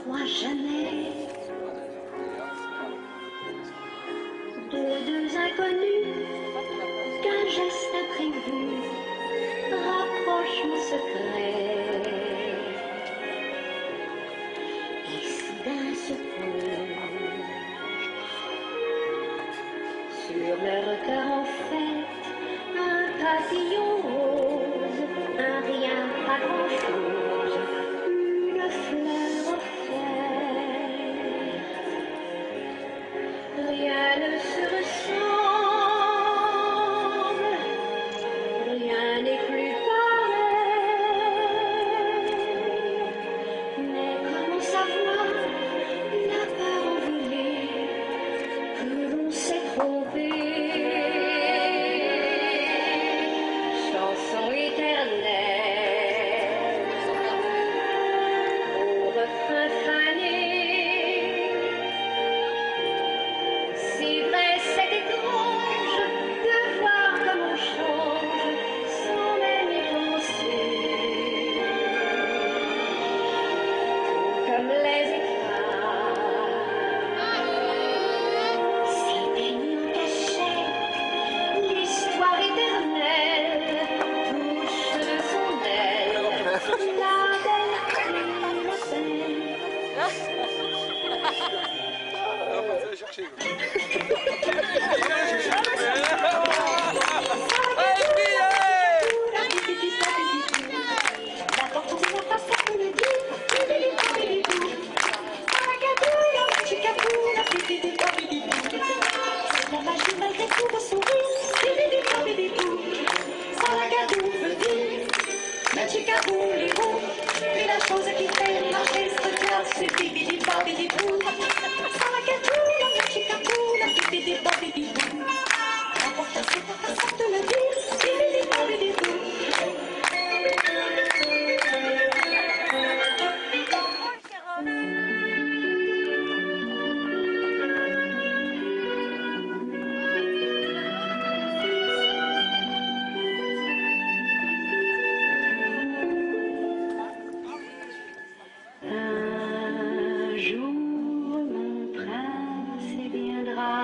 crois jamais de deux inconnus qu'un geste imprévu rapproche mon secret. Et soudain se pose sur leur cœur en fête un papillon rose, un rien, pas grand-chose, une fleur offerte. Rien ne se ressemble, rien n'est plus pareil. Mais comment savoir n'a pas voulu que l'on s'est trompé? Chanson éternelle au refrain fané. C'est vrai, c'est étrange de voir comme on change sans même y penser. Comme les éclats s'éteignent en cachette, l'histoire éternelle touche de son aile la belle et la chose qui fait marcher ce cœur, c'est bibidi babidi bou. Salakadou, la chicabou, la bibidi babidi bou. L'important c'est ta façon de le dire, bibidi babidi bou. Un jour mon prince viendra,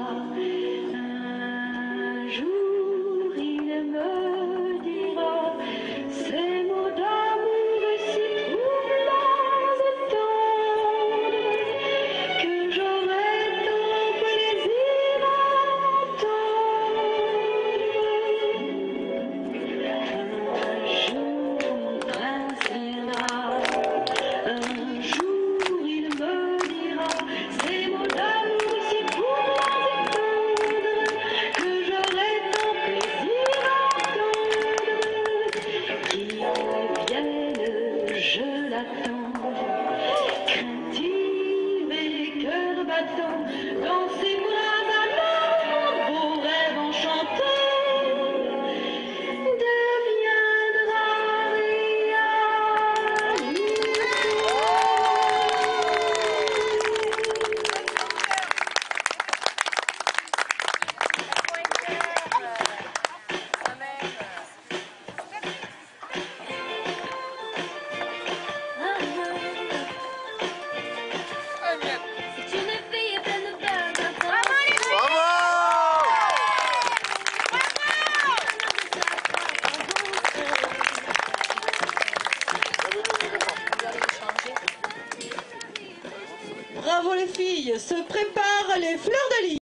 un jour il me dira ces mots d'amour si troublants et tendres que j'aurai tant plaisir à entendre. Un jour mon prince viendra, un jour il me dira ces mots d'amour si troublants et tendres que j'aurai tant plaisir à entendre. Qu'il vienne, je l'attends, craintive et cœur battant, dans ses bras d'amour, beau rêve enchanté deviendra c'est une fille pleine de bonne intention. Bravo les filles, se préparent les fleurs de lys.